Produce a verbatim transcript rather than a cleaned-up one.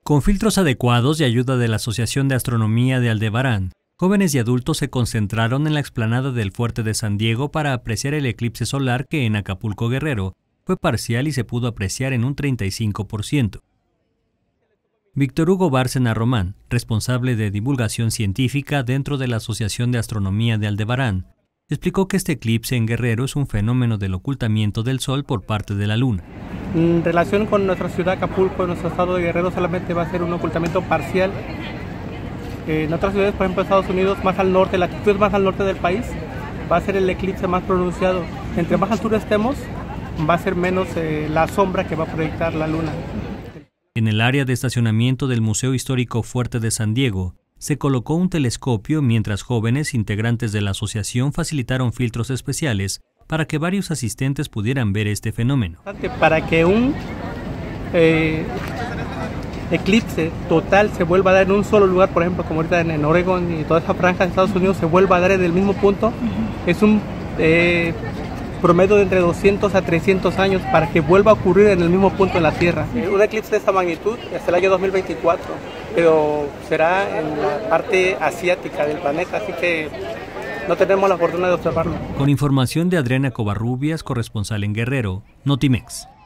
Con filtros adecuados y ayuda de la Asociación de Astronomía de Aldebarán, jóvenes y adultos se concentraron en la explanada del Fuerte de San Diego para apreciar el eclipse solar que en Acapulco, Guerrero, fue parcial y se pudo apreciar en un treinta y cinco por ciento. Víctor Hugo Bárcena Román, responsable de divulgación científica dentro de la Asociación de Astronomía de Aldebarán, explicó que este eclipse en Guerrero es un fenómeno del ocultamiento del Sol por parte de la Luna. En relación con nuestra ciudad Acapulco, nuestro estado de Guerrero, solamente va a ser un ocultamiento parcial. En otras ciudades, por ejemplo Estados Unidos, más al norte, latitudes más al norte del país, va a ser el eclipse más pronunciado. Entre más al sur estemos, va a ser menos eh, la sombra que va a proyectar la Luna. En el área de estacionamiento del Museo Histórico Fuerte de San Diego, se colocó un telescopio mientras jóvenes integrantes de la asociación facilitaron filtros especiales para que varios asistentes pudieran ver este fenómeno. Para que un eh, eclipse total se vuelva a dar en un solo lugar, por ejemplo, como ahorita en, en Oregon y toda esa franja de Estados Unidos se vuelva a dar en el mismo punto, uh-huh. es un eh, promedio de entre doscientos a trescientos años para que vuelva a ocurrir en el mismo punto en la Tierra. Un eclipse de esta magnitud hasta el año dos mil veinticuatro, pero será en la parte asiática del planeta, así que no tenemos la fortuna de observarlo. Con información de Adriana Covarrubias, corresponsal en Guerrero, Notimex.